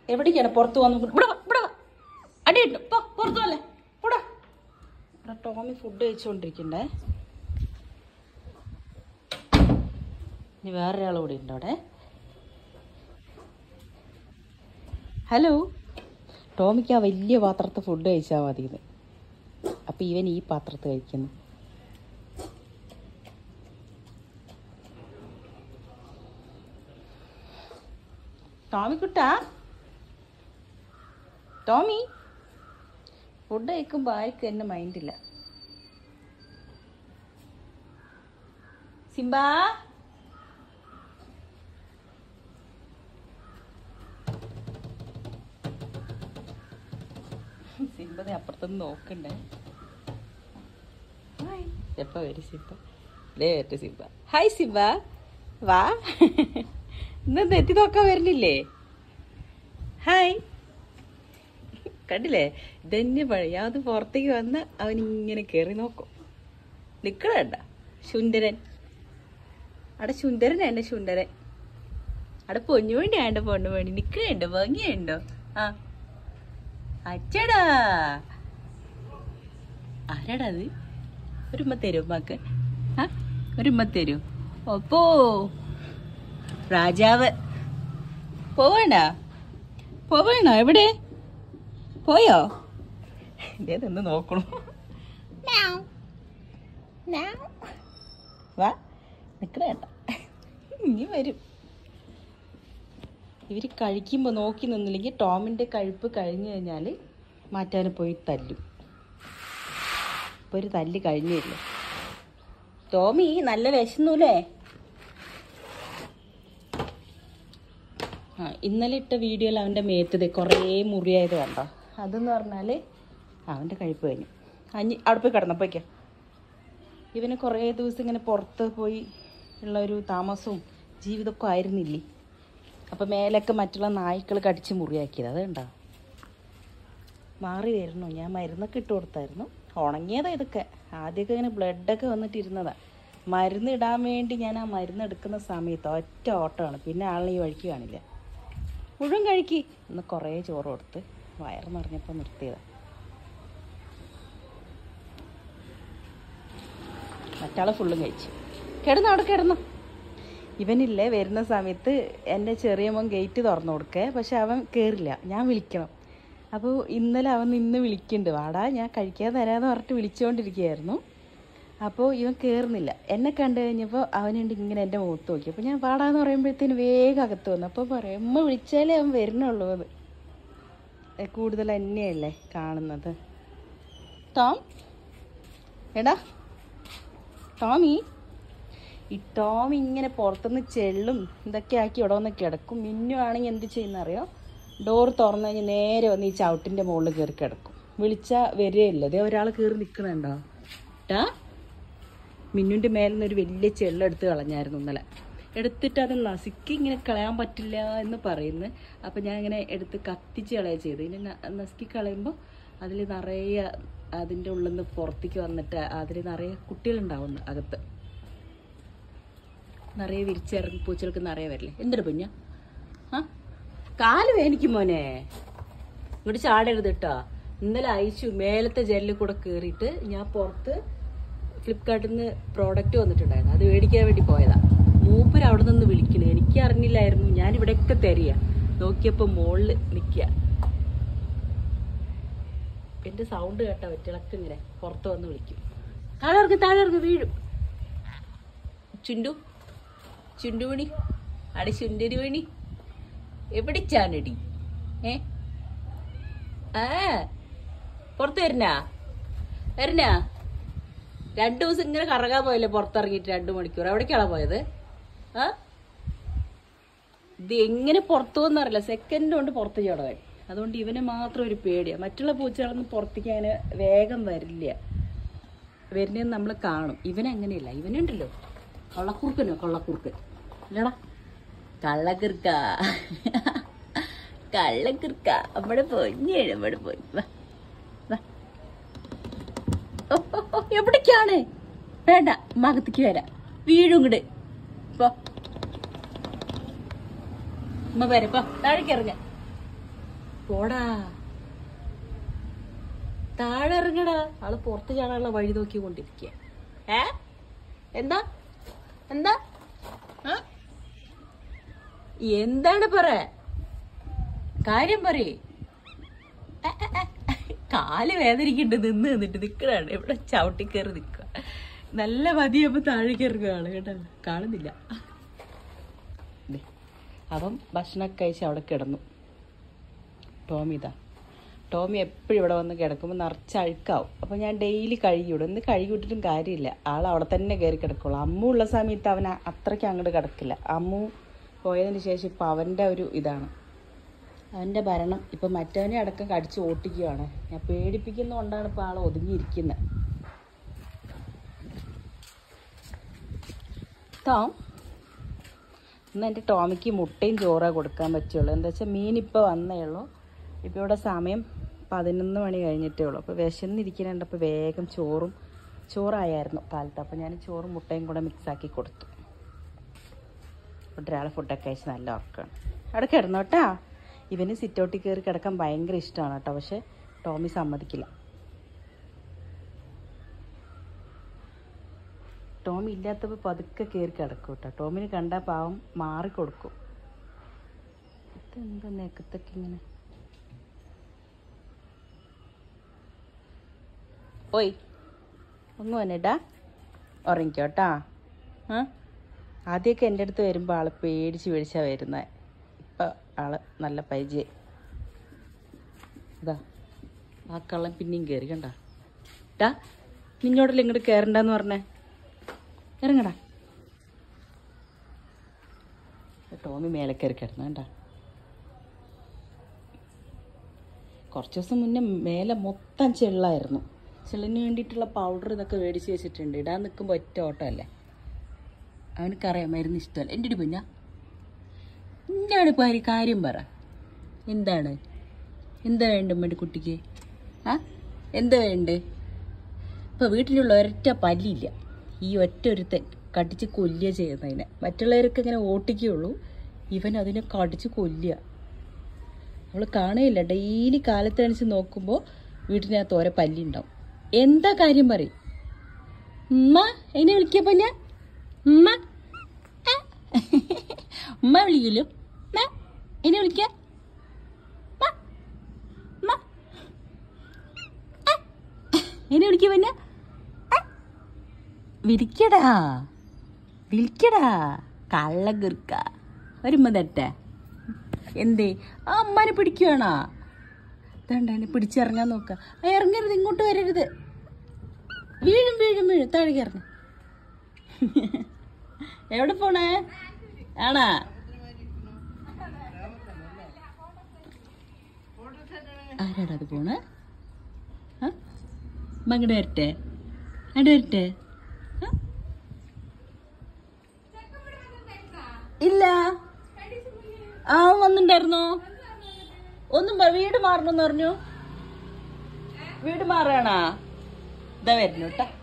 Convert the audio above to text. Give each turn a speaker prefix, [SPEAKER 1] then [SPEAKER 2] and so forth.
[SPEAKER 1] എവിടേക്കാണ് പുറത്ത് വന്ന് അടിയിട്ടു പുറത്തു അല്ലേ ഇവിടെ ടോമി ഫുഡ് കഴിച്ചുകൊണ്ടിരിക്കണ്ടേ. ഇനി വേറൊരാൾ കൂടി ഉണ്ട് അവിടെ. ഹലോ. ടോമിക്ക് ആ വലിയ പാത്രത്തെ ഫുഡ് കഴിച്ചാൽ മതിയെന്ന്. അപ്പം ഇവൻ ഈ പാത്രത്ത് കഴിക്കുന്നു. ടോമിക്കുട്ടാ, ടോമി ഫുഡ് കഴിക്കുമ്പോൾ ആർക്കും എന്നെ മൈൻഡില്ല. സിംബാ സിംബനെ അപ്പുറത്തൊന്ന് നോക്കണ്ടേ. എപ്പ വരും സിംബ? ലേ വരട്ടെ സിംബ. ഹായ് സിംബ, വാ. ഇന്ന് എത്തി നോക്കാൻ വരുന്നില്ലേ? ഹായ്. കണ്ടില്ലേ, ഇതന്നെ പഴയ. അത് പുറത്തേക്ക് വന്ന് അവനിങ്ങനെ കയറി നോക്കും. നിക്കണണ്ട ശുണ്ടരൻ. അവിടെ ശുണ്ടരനാ എന്റെ ശുണ്ടരൻ. അവിടെ പൊന്നു വേണ്ടിയാ എന്റെ പൊണ്ണു വേണ്ടി നിക്കണുണ്ടോ? ഭംഗിയുണ്ടോ? ആ അച്ചടാ. ആരാടാ അത്? ഒരുമ്മ തരൂ ഉമ്മക്ക്. ആ ഒരുമ്മ തരൂ. ഒപ്പോ രാജാവ്. പോവേണോ? എവിടെ പോയോ? ഇതേതൊന്ന് നോക്കണു. വാ നിക്കണേണ്ട, ഇനി വരും. ഇവർ കഴിക്കുമ്പോൾ നോക്കി നിന്നില്ലെങ്കിൽ ടോമിൻ്റെ കഴിപ്പ് കഴിഞ്ഞു കഴിഞ്ഞാൽ മാറ്റാൻ പോയി തല്ലും. ഇപ്പോൾ ഒരു തല്ല് കഴിഞ്ഞില്ലേ. ടോമി നല്ല വിശന്നൂല്ലേ? ഇന്നലെ ഇട്ട വീഡിയോയിൽ അവൻ്റെ മേത്തത് കുറേ മുറിയായത് കണ്ടോ? അതെന്ന് പറഞ്ഞാൽ അവൻ്റെ കഴിപ്പ് കഴിഞ്ഞു. അവിടെ പോയി കിടന്നപ്പോഴേക്കോ ഇവന് കുറേ ദിവസം ഇങ്ങനെ പുറത്ത് പോയി ഉള്ളൊരു താമസവും ജീവിതമൊക്കെ ആയിരുന്നില്ലേ. അപ്പം മേലൊക്കെ മറ്റുള്ള നായ്ക്കൾ കടിച്ച് മുറിയാക്കിയത് അത് കണ്ടോ? മാറി വരുന്നു. ഞാൻ മരുന്നൊക്കെ ഇട്ട് കൊടുത്തായിരുന്നു. ഉണങ്ങിയതാ ഇതൊക്കെ. ആദ്യമൊക്കെ ഇങ്ങനെ ബ്ലഡൊക്കെ വന്നിട്ടിരുന്നതാണ്. മരുന്ന് ഇടാൻ വേണ്ടി ഞാൻ ആ മരുന്ന് എടുക്കുന്ന സമയത്ത് ഒറ്റ ഓട്ടമാണ്. പിന്നെ ആളിനെ ഈ വഴിക്ക് കാണില്ല. മുഴുവൻ കഴിക്കി. ഇന്ന് കുറേ ചോറ് കൊടുത്ത് വയറ് നിറഞ്ഞപ്പോൾ നിർത്തിയതാണ്. മറ്റാളെ ഫുള്ളും കഴിച്ചു. അവിടെ കിടന്നു. ഇവനില്ലേ വരുന്ന സമയത്ത് എൻ്റെ ചെറിയ മോൻ ഗേറ്റ് തുറന്നു കൊടുക്കേ. പക്ഷെ അവൻ കയറില്ല, ഞാൻ വിളിക്കണം. അപ്പോൾ ഇന്നലെ അവൻ നിന്ന് വിളിക്കുന്നുണ്ട്, വാടാ ഞാൻ കഴിക്കാൻ തരാമെന്ന് പറഞ്ഞിട്ട് വിളിച്ചുകൊണ്ടിരിക്കുകയായിരുന്നു. അപ്പോൾ ഇവൻ കയറുന്നില്ല. എന്നെ കണ്ടു കഴിഞ്ഞപ്പോൾ അവനുണ്ട് ഇങ്ങനെ എൻ്റെ മുഖത്ത് നോക്കി. അപ്പോൾ ഞാൻ പാടാന്ന് പറയുമ്പോഴത്തേന് വേഗം അകത്ത് വന്നു. അപ്പോൾ പറയും ഉമ്മ വിളിച്ചാലേ അവൻ വരുന്നുള്ളൂ. അത് കൂടുതൽ എന്നെയല്ലേ കാണുന്നത്. ടോം എടാ ടോമി. ഈ ടോം ഇങ്ങനെ പുറത്തുനിന്ന് ചെള്ളും ഇതൊക്കെ ആക്കി ഇവിടെ വന്ന് കിടക്കും. മിന്നു ആണെങ്കിൽ എന്ത് ചെയ്യുന്നറിയോ? ഡോർ തുറന്നു കഴിഞ്ഞാൽ നേരെ വന്ന് ഈ ചവിട്ടിൻ്റെ മുകളിൽ കയറി കിടക്കും. വിളിച്ചാൽ വരികയില്ല. അതേ ഒരാൾ കയറി നിൽക്കണുണ്ടോ? മിന്നുൻ്റെ മേലിൽ നിന്നൊരു വലിയ ചെള്ളെടുത്ത് കളഞ്ഞായിരുന്നു ഇന്നലെ. എടുത്തിട്ട് അത് നസുക്കി ഇങ്ങനെ കളയാൻ പറ്റില്ല എന്ന് പറയുന്നു. അപ്പം ഞാൻ ഇങ്ങനെ എടുത്ത് കത്തിച്ച് കളയുക ചെയ്തു. ഇനി നസുക്കി കളയുമ്പോൾ അതിൽ നിറയെ അതിൻ്റെ ഉള്ളിൽ നിന്ന് പുറത്തേക്ക് വന്നിട്ട് അതിൽ നിറയെ കുട്ടികളുണ്ടാവുന്നു. അകത്ത് നിറയെ വിരിച്ചിറങ്ങി പൂച്ചകൾക്ക് നിറയെ വരില്ലേ. എന്തൊരു കുഞ്ഞ കാല് വേനിക്കും മോനെ. ഇങ്ങോട്ട് ചാടരുത് കേട്ടോ. ഇന്നലെ അയച്ചു മേലത്തെ ജനലിൽ കൂടെ കയറിയിട്ട് ഞാൻ പുറത്ത് ഫ്ലിപ്കാർട്ടിൽ നിന്ന് പ്രോഡക്റ്റ് വന്നിട്ടുണ്ടായിരുന്നു. അത് മേടിക്കാൻ വേണ്ടി പോയതാ. മൂപ്പര് അവിടെ നിന്ന് വിളിക്കണേ. എനിക്ക് അറിഞ്ഞില്ലായിരുന്നു. ഞാനിവിടെയൊക്കെ തരിക നോക്കിയപ്പോൾ മുകളിൽ നിൽക്കുക. എൻ്റെ സൗണ്ട് കേട്ടാ പറ്റിളക്ക് ഇങ്ങനെ പുറത്ത് വന്ന് വിളിക്കും. താഴെ ഇറങ്ങി വീഴും. ചുണ്ടുമണി അടി ചുണ്ടരി മണി എവിടെ ചാനടി പുറത്ത് വരണ 2 ദിവസം ഇങ്ങനെ കറങ്ങാൻ പോയല്ലേ പുറത്തിറങ്ങിയിട്ട് 2 മണിക്കൂർ. എവിടേക്കാണോ പോയത്? ഇത് എങ്ങനെ പുറത്തു പോകുന്നറിയില്ല. സെക്കൻഡ് കൊണ്ട് പുറത്ത് ചാടാൻ. അതുകൊണ്ട് ഇവന് മാത്രം ഒരു പേടിയാണ്. മറ്റുള്ള പൂച്ചകളൊന്നും പുറത്തേക്ക് അങ്ങനെ വേഗം വരില്ല. വരുന്നതെന്ന് നമ്മൾ കാണും. ഇവനങ്ങനെയല്ല. ഇവനുണ്ടല്ലോ കൊള്ളക്കുറുക്കൻ ഇല്ലടാ. കള്ളക്കിറുക്ക അവിടെ പൊഞ്ഞാണ്. അവിടെ പോയി എവിടേക്കാണ്? വേണ്ട, മകത്തേക്ക് വരാം. വീഴും ഇങ്ങട്. ഉമ്മ വരപ്പോ താഴേക്ക് ഇറങ്ങ. പോടാ, താഴെ ഇറങ്ങടാ. ആള് പുറത്ത് ചാടാനുള്ള വഴി നോക്കിക്കൊണ്ടിരിക്കുക. എന്താ എന്താ എന്താണ് പറ, കാര്യം പറയേ. കാല് വേദനിക്കുന്നുണ്ട് നിന്ന് നിന്നിട്ട് നിക്കണാണ്. ഇവിടെ ചവിട്ടി കയറി നിക്കുക. നല്ല മതിയപ്പോ താഴെ കയറുകയാണ് കേട്ടോ. കാണുന്നില്ല. അവൻ ഭക്ഷണമൊക്കെ കഴിച്ച് അവിടെ കിടന്നു. ടോമി എപ്പോഴും ഇവിടെ വന്ന് കിടക്കുമ്പോൾ നിറച്ച് അഴുക്കാവും. അപ്പോൾ ഞാൻ ഡെയിലി കഴുകിവിടും. ഇന്ന് കഴുകിവിട്ടിട്ടും കാര്യമില്ല, ആൾ അവിടെ തന്നെ കയറി കിടക്കുള്ളൂ. അമ്മു ഉള്ള സമയത്ത് അവൻ അത്രയ്ക്ക് അങ്ങോട്ട് കിടക്കില്ല. അമ്മു പോയതിന് ശേഷം ഇപ്പം അവൻ്റെ ഒരു ഇതാണ്, അവൻ്റെ ഭരണം. ഇപ്പം മറ്റവനെ അടക്കം കടിച്ച് ഓട്ടിക്കുകയാണ്. ഞാൻ പേടിപ്പിക്കുന്നതുകൊണ്ടാണ് ഇപ്പോൾ ആൾ ഒതുങ്ങിയിരിക്കുന്നത്. ഇന്ന് എൻ്റെ ടോമിക്ക് മുട്ടയും ചോറാ കൊടുക്കാൻ പറ്റുള്ളൂ. എന്താ വെച്ചാൽ മീൻ ഇപ്പോൾ വന്നേ ഉള്ളൂ. ഇപ്പോൾ ഇവിടെ സമയം 11 മണി കഴിഞ്ഞിട്ടേ ഉള്ളൂ. അപ്പോൾ വിശന്നിരിക്കുന്നുണ്ട്. അപ്പോൾ വേഗം ചോറായിരുന്നു കാലത്ത്. അപ്പോൾ ഞാൻ ചോറും മുട്ടയും കൂടെ മിക്സാക്കി കൊടുത്തു. ഇവിടെ ഒരാൾ ഫുഡൊക്കെ കഴിച്ച് നല്ല ഉറക്കമാണ്. അവിടെ കിടന്നോട്ടാ. ഇവന് സിറ്റൗട്ടിൽ കയറി കിടക്കാൻ ഭയങ്കര ഇഷ്ടമാണ് കേട്ടോ. പക്ഷെ ടോമി സമ്മതിക്കില്ല. ടോമി ഇല്ലാത്തപ്പോൾ പതുക്കെ കയറി കിടക്കും കേട്ടോ. ടോമിന് കണ്ടാൽ പാവം മാറിക്കൊടുക്കും. ഇതെന്താ നെക്കത്തൊക്കെ ഇങ്ങനെ. ഓയ് ഒന്നും വന്നിട്ടാ, ഉറങ്ങിക്കോട്ടാ. ആദ്യമൊക്കെ എൻ്റെ അടുത്ത് വരുമ്പോൾ ആൾ പേടിച്ചാണ് വരുന്നത്. ഇപ്പം ആൾ നല്ല പരിചയം. ഇതാ ആ കള്ളൻ പിന്നെയും കയറി കണ്ട. നിന്നോടല്ലേ ഇങ്ങോട്ട് കയറണ്ടെന്ന് പറഞ്ഞേ. ഇറങ്ങടാ. ടോമി മേലെ കയറി കിടന്നു കണ്ട. കുറച്ച് ദിവസം മുന്നേ മേലെ മൊത്തം ചെള്ളായിരുന്നു. ചെള്ളിന് വേണ്ടിയിട്ടുള്ള പൗഡർ ഇതൊക്കെ മേടിച്ച് വെച്ചിട്ടുണ്ട്. ഇടാൻ നിൽക്കുമ്പോൾ ഒറ്റ ഓട്ടമല്ലേ. അവനക്കറിയാം മരുന്ന് ഇഷ്ടമല്ല. എൻ്റെ ഒരു പിന്നെ എന്താണ് ഇപ്പോൾ ഒരു കാര്യം പറ. എന്താ വേണ്ട വേണ്ടി കുട്ടിക്ക്? എന്താ വേണ്ടേ? ഇപ്പോൾ വീട്ടിലുള്ള ഒരൊറ്റ പല്ലില്ല. ഈ ഒരുത്തൻ കടിച്ച് കൊല്ലുക ചെയ്യുന്നതിനെ. മറ്റുള്ളവരൊക്കെ ഇങ്ങനെ ഓട്ടിക്കുകയുള്ളൂ, ഇവൻ അതിനെ കടിച്ച് കൊല്ലുക. അവൾ കാണുകയില്ല. ഡെയിലി കാലത്തണിച്ച് നോക്കുമ്പോൾ വീട്ടിനകത്ത് ഓരോ പല്ലുണ്ടാവും. എന്താ കാര്യം പറയും. ഉമ്മ എന്നെ വിളിക്കപ്പോ ഞാൻ ഉമ്മ വിളിക്കല്ലോ. എന്നെ വിളിക്ക. എന്നെ വിളിക്ക. പിന്നെ വിളിക്കടാ കള്ളം കിർക്ക. വരുമ്പോ തെറ്റ എന്തേ ആ അമ്മാനെ പിടിക്കുവാണോ? ഇതന്നെ പിടിച്ചിറങ്ങാൻ നോക്ക. ഇറങ്ങരുത്, ഇങ്ങോട്ട് വരരുത്. വീഴും താഴെ കയറണ. എവിടെ പോണേ? ആണാ? ആരാടാ അത് പോണേ? അങ്ങോട്ട് വരട്ടെ, ഇല്ല. വന്നിണ്ടായിരുന്നോ? ഒന്നും വീട് മാറണമെന്ന് പറഞ്ഞു. വീട് മാറാണാ? ഇതാ വരുന്നു കേട്ടാ.